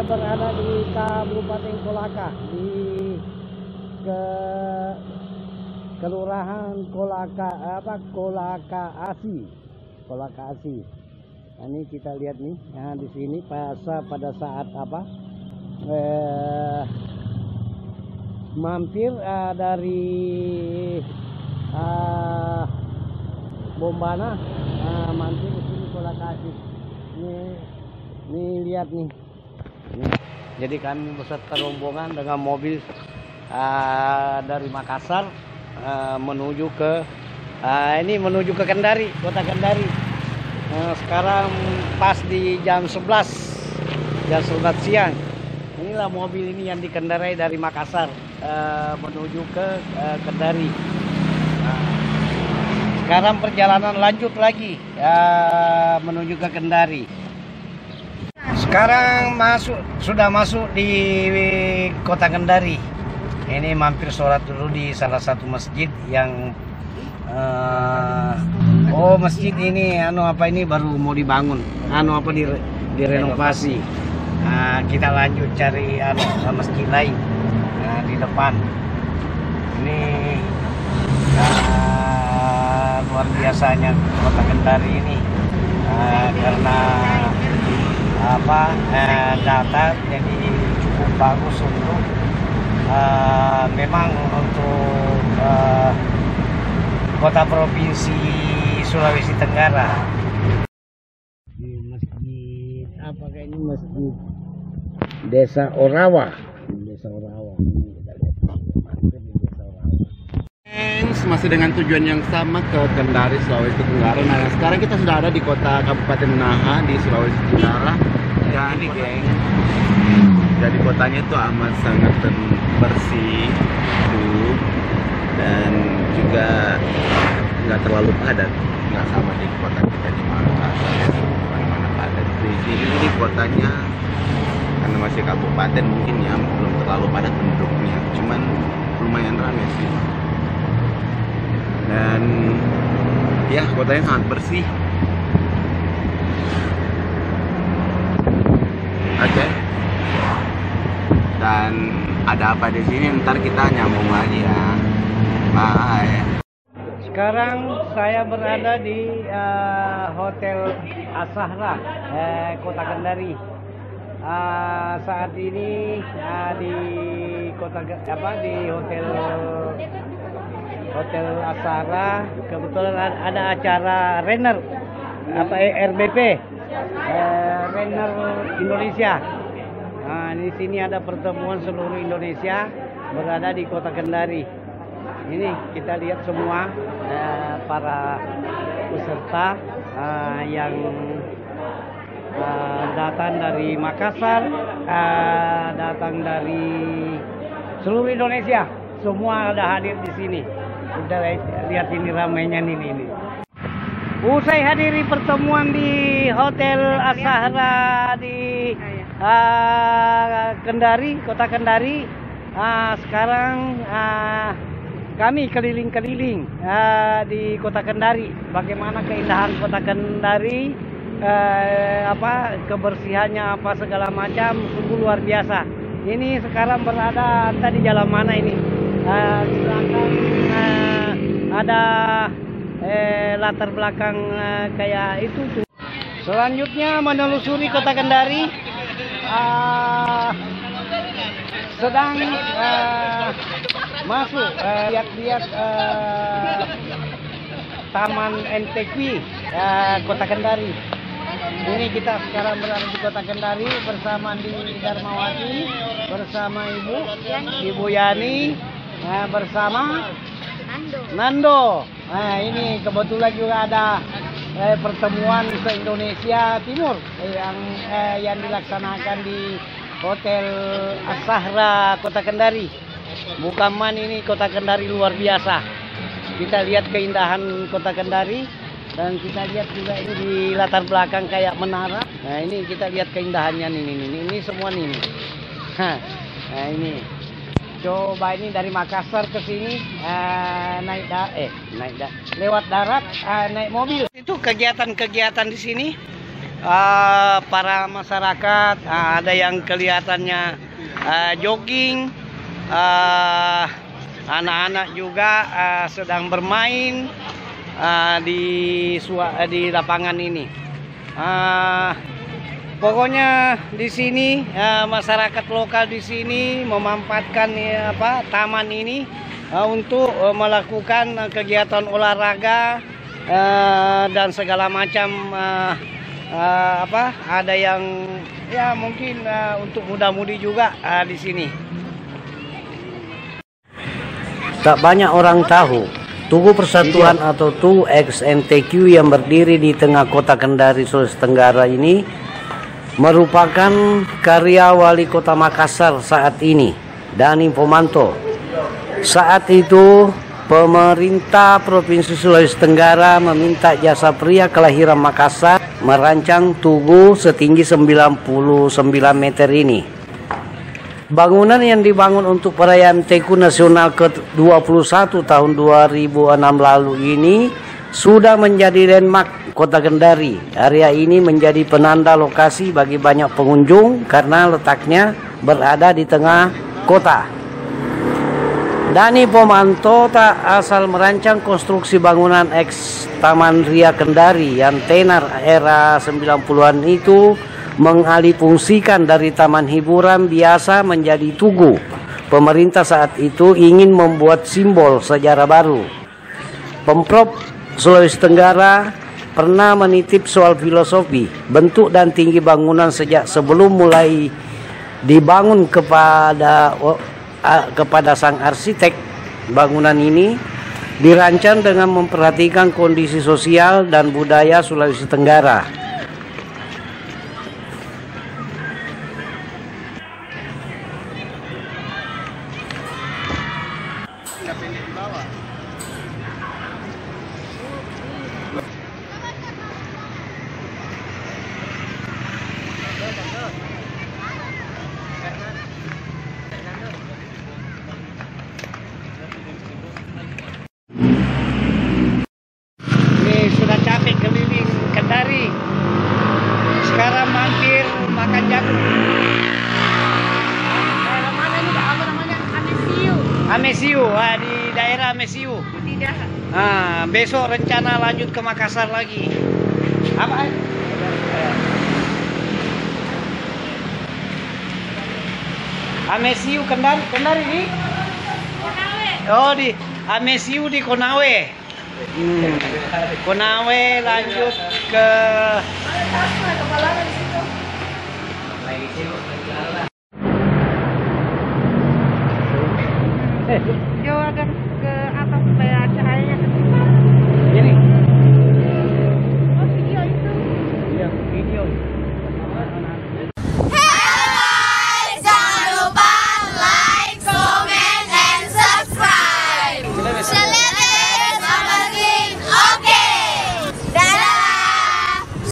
berada di Kabupaten Kolaka di ke Kelurahan Kolaka Asi. Nah, ini kita lihat nih, nah, di sini pada saat mampir dari Bombana, mampir di sini Kolaka Asi. Ini lihat nih. Jadi kami beserta rombongan dengan mobil dari Makassar menuju ke Kendari, kota Kendari. Sekarang pas di jam 11 siang. Inilah mobil ini yang dikendarai dari Makassar menuju ke Kendari. Sekarang perjalanan lanjut lagi menuju ke Kendari. Sekarang sudah masuk di kota Kendari. Ini mampir sholat dulu di salah satu masjid yang masjid ini ini baru mau dibangun, direnovasi. Kita lanjut cari masjid lain di depan. Ini luar biasanya kota Kendari ini karena data jadi cukup bagus untuk memang untuk kota provinsi Sulawesi Tenggara. Di masjid ini masjid Desa Orawa. Masih dengan tujuan yang sama ke Kendari, Sulawesi Tenggara. Nah, sekarang kita sudah ada di kota Kabupaten Naha di Sulawesi Tenggara. Dan jadi kotanya itu amat sangat bersih, teduh, dan juga nggak terlalu padat. Nggak sama di kota kita di Makassar, mana-mana padat. Di sini ini kotanya karena masih kabupaten mungkin ya belum terlalu padat penduduknya, cuman lumayan ramai sih. Dan ya kotanya sangat bersih. Oke. Dan ada apa di sini ntar kita nyambung lagi ya. Bye. Sekarang saya berada di Hotel As-Sahra, kota Kendari. Saat ini di Hotel As-Sahra kebetulan ada acara Renner RBP Renner Indonesia. Di sini ada pertemuan seluruh Indonesia berada di kota Kendari. Ini kita lihat semua para peserta yang datang dari Makassar, datang dari seluruh Indonesia, semua ada hadir di sini. Udah lihat ini ramainya ini. Usai hadiri pertemuan di Hotel As-Sahra di Kendari, kota Kendari. Sekarang kami keliling-keliling di kota Kendari. Bagaimana keindahan kota Kendari, kebersihannya segala macam, sungguh luar biasa. Ini sekarang berada di jalan mana ini? Di belakang ada latar belakang kayak itu tuh. Selanjutnya menelusuri kota Kendari. Sedang masuk lihat-lihat Taman NTQ kota Kendari. Ini kita sekarang berada di kota Kendari bersama Andi Darmawati, bersama Ibu Yani, bersama Nando. Nah, ini kebetulan juga ada pertemuan se-Indonesia Timur yang dilaksanakan di Hotel As-Sahra kota Kendari. Bukan main, ini kota Kendari luar biasa. Kita lihat keindahan kota Kendari dan kita lihat juga ini di latar belakang kayak menara. Nah, ini kita lihat keindahannya ini semua nih. Nah, ini coba ini dari Makassar ke sini lewat darat, naik mobil. Itu kegiatan-kegiatan di sini para masyarakat, ada yang kelihatannya jogging, anak-anak juga sedang bermain di lapangan ini. Pokoknya di sini masyarakat lokal di sini memanfaatkan taman ini untuk melakukan kegiatan olahraga dan segala macam. Ada yang ya mungkin untuk muda-mudi juga di sini. Tak banyak orang tahu Tugu Persatuan atau Tugu XNTQ yang berdiri di tengah kota Kendari, Sulawesi Tenggara ini merupakan karya Wali Kota Makassar saat ini, Dani Pomanto. Saat itu pemerintah Provinsi Sulawesi Tenggara meminta jasa pria kelahiran Makassar merancang tugu setinggi 99 meter ini. Bangunan yang dibangun untuk perayaan TQ Nasional ke-21 tahun 2006 lalu ini sudah menjadi landmark Kota Kendari. Area ini menjadi penanda lokasi bagi banyak pengunjung karena letaknya berada di tengah kota. Dani Pomanto tak asal merancang konstruksi bangunan eks Taman Ria Kendari yang tenar era 90-an itu mengalihfungsikan dari taman hiburan biasa menjadi tugu. Pemerintah saat itu ingin membuat simbol sejarah baru. Pemprov Sulawesi Tenggara pernah menitip soal filosofi, bentuk dan tinggi bangunan sejak sebelum mulai dibangun kepada sang arsitek. Bangunan ini dirancang dengan memperhatikan kondisi sosial dan budaya Sulawesi Tenggara. Sudah capek keliling Kendari, sekarang mampir makan jagung. Daerah mana nih, apa namanya? Amesiu. Amesiu, di daerah Amesiu. Tidak. Besok rencana lanjut ke Makassar lagi. Apa? Amesiu Kendari di? Konawe. Oh, di Amesiu di Konawe. Konawe lanjut ke